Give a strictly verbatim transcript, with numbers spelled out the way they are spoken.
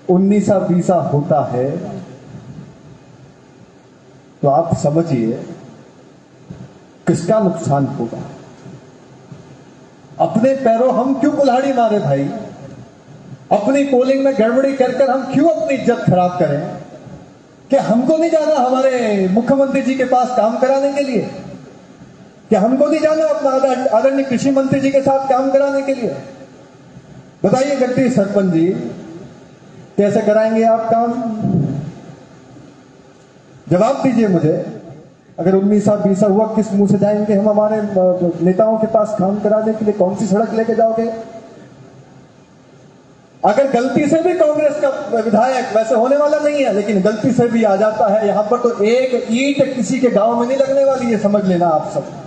उन्नीसा बीसा होता है तो आप समझिए किसका नुकसान होगा। अपने पैरों हम क्यों कुल्हाड़ी मारे भाई? अपनी पोलिंग में गड़बड़ी कर कर हम क्यों अपनी इज्जत खराब करें? कि हमको नहीं जाना हमारे मुख्यमंत्री जी के पास काम कराने के लिए? कि हमको नहीं जाना अपना आदरणीय कृषि मंत्री जी के साथ काम कराने के लिए? बताइए गद्दी सरपंच जी, कैसे कराएंगे आप काम? जवाब दीजिए मुझे। अगर उन्नीसा बीसा हुआ, किस मुंह से जाएंगे हम हमारे नेताओं के पास काम कराने के लिए? कौन सी सड़क लेके जाओगे? अगर गलती से भी कांग्रेस का विधायक, वैसे होने वाला नहीं है, लेकिन गलती से भी आ जाता है यहां पर, तो एक ईंट किसी के गांव में नहीं लगने वाली है, समझ लेना आप सब।